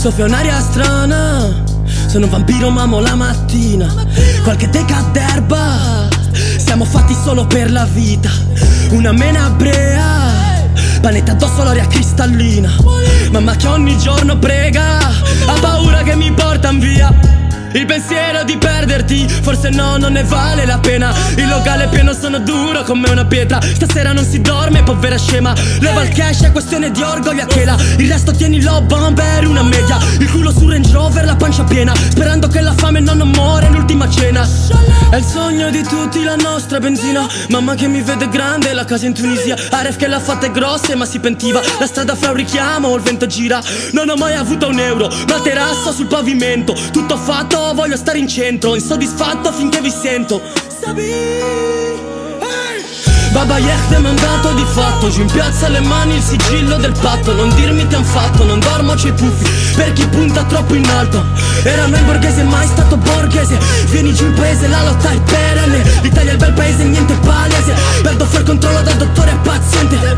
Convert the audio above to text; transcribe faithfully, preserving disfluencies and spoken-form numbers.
Soffia un'aria strana, sono un vampiro mamo la mattina. Qualche deca d'erba, siamo fatti solo per la vita. Una mena brea, panetta addosso l'aria cristallina. Mamma che ogni giorno prega, ha paura che mi portan via. Il pensiero di perderti, forse no, non ne vale la pena. Il locale è pieno, sono duro come una pietra. Stasera non si dorme, povera scema. Leva il cash, è questione di orgoglio a chela. Il resto tienilo bomber, una media. Il culo su Range Rover, la pancia piena, sperando che la fame non muore l'ultima cena. È il sogno di tutti la nostra benzina. Mamma che mi vede grande, la casa in Tunisia. Aref che l'ha fatta è grossa ma si pentiva. La strada fra un richiamo, il vento gira. Non ho mai avuto un euro, materasso sul pavimento. Tutto fatto, voglio stare in centro, insoddisfatto finché vi sento. Sabi, hey. Baba Yeh mi ha dato di fatto, giù in piazza le mani il sigillo del patto. Non dirmi ti han fatto, non dormo c'è puffi per chi punta troppo in alto. Era mai borghese, mai stato borghese. Vieni giù in paese, la lotta è perenne. L'Italia è il bel paese, niente palese. Perdo fuori controllo dal dottore a paziente.